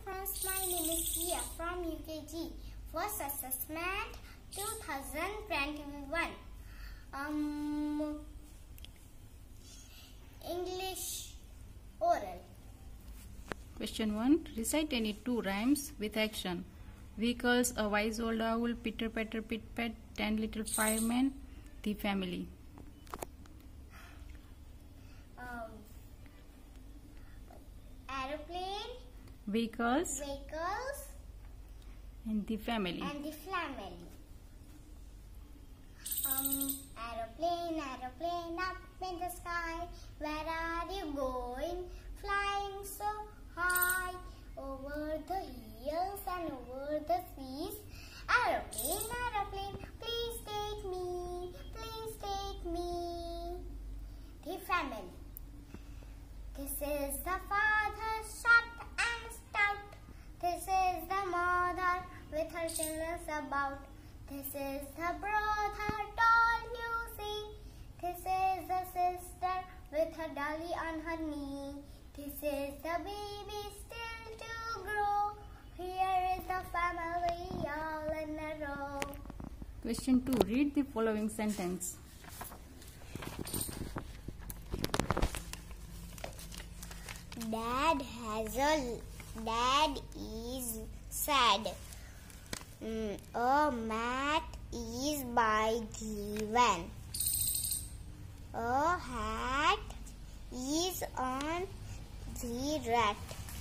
friends, my name is Jiya from UKG. First assessment 2021. English oral. Question 1. Recite any two rhymes with action. Vehicles, a wise old owl, Peter, Peter, Pit, Pat, 10 little firemen, the family. Aeroplane. Vehicles And the family. Aeroplane, aeroplane up in the sky. Where are you going? Flying so high over the hills and over the seas. Aeroplane, aeroplane, please take me, please take me. The family. This is the father, short and stout. This is the mother with her children about. This is the brother, tall you see. This is the sister with her dolly on her knee. This is the baby still to grow. Here is the family all in a row. Question 2. Read the following sentence. Dad is sad. A mat is by given. A hat is on the rat.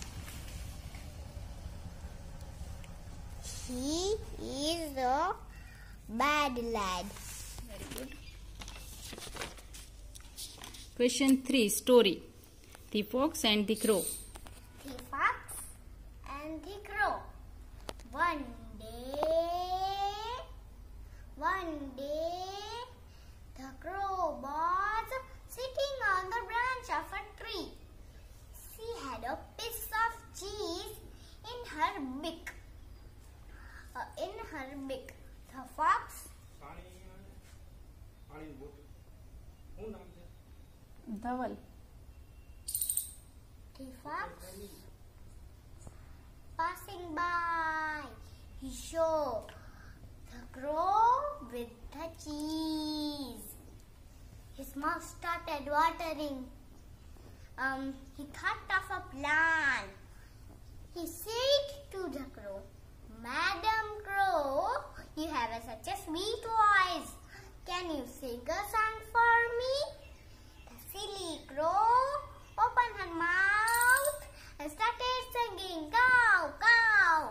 He is a bad lad. Very good. Question 3. Story. The Fox and the Crow. The fox and the crow. One day, the crow was sitting on the branch of a tree. She had a piece of cheese in her beak. The fox. Dawal. The fox passing by, he saw the crow with the cheese. His mouth started watering. He thought of a plan. He said to the crow, "Madam Crow, you have such a sweet voice. Can you sing a song for me?" The silly crow opened her mouth and started singing, "Cow, cow."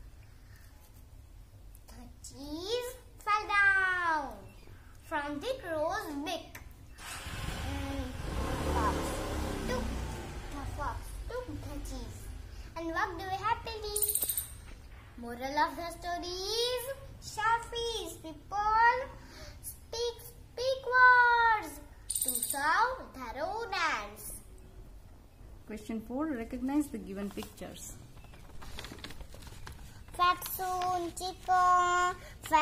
The cheese fell down from the crow's beak. The fox took the cheese and walked away happily. Moral of the story is, selfish people speak words to serve their own ends. Question 4. Recognize the given pictures. Fatsoon chicken,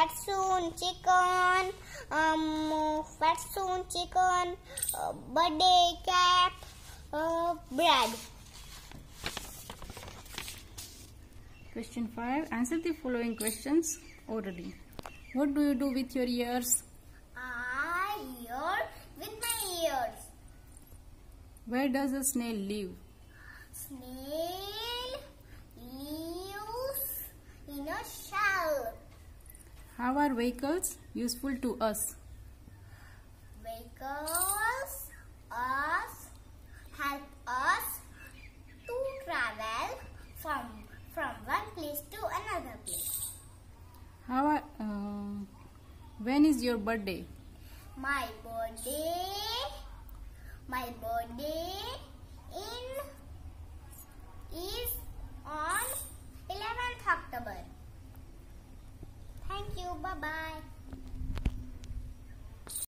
birthday cap, bread. Question 5. Answer the following questions orally. What do you do with your ears? I hear with my ears. Where does a snail live? Snail lives in a shell. How are vehicles useful to us? Vehicles help us to travel from one place to another place. When is your birthday? My birthday